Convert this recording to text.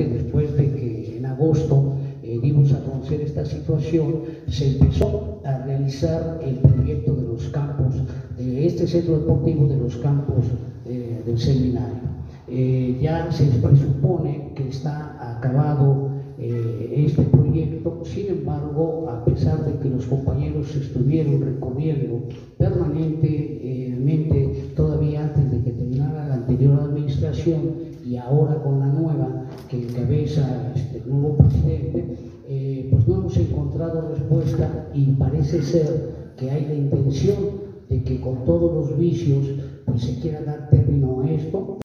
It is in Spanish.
Efectivamente, después de que en agosto dimos a conocer esta situación, se empezó a realizar el proyecto de los campos, de este centro deportivo de los campos del seminario. Ya se presupone que está acabado este proyecto. Sin embargo, a pesar de que los compañeros estuvieron recorriendo permanentemente todavía antes de que terminara la anterior administración y ahora con la nueva que encabeza el nuevo presidente, pues no hemos encontrado respuesta, y parece ser que hay la intención de que con todos los vicios pues se quiera dar término a esto.